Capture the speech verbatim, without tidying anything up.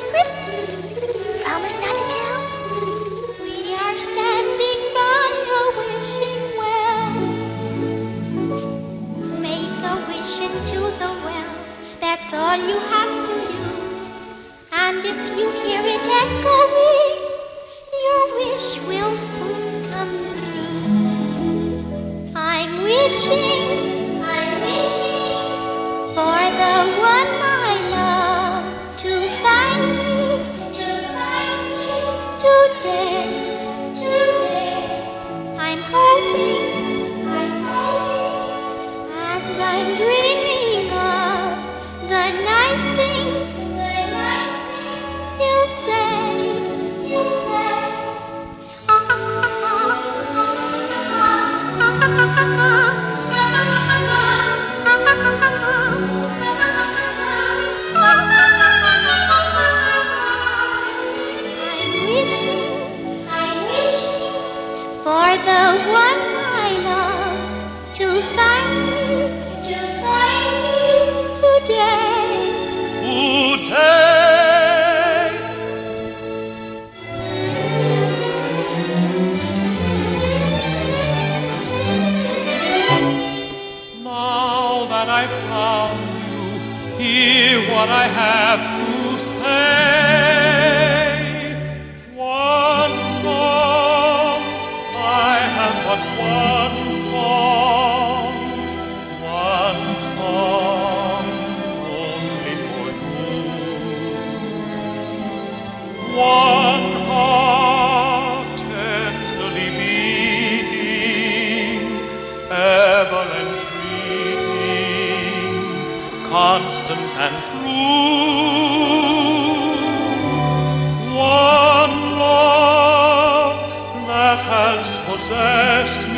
secret? Promise not to tell? We are standing by a wishing well. Make a wish into the well. That's all you have to do. And if you hear it echoing, your wish will soon come true. I'm wishing, I'm wishing for the one I love to find me, to find me today. Today. I'm hoping, I'm hoping, and I'm dreaming of the nice things, the nice things you'll say, you'll say. For the one I love to find me, to find me today. Today. Now that I've found you, hear what I have to say. One song, I have but one song, one song only for you. One heart tenderly beating, ever entreating, constant and true. One love that has possessed me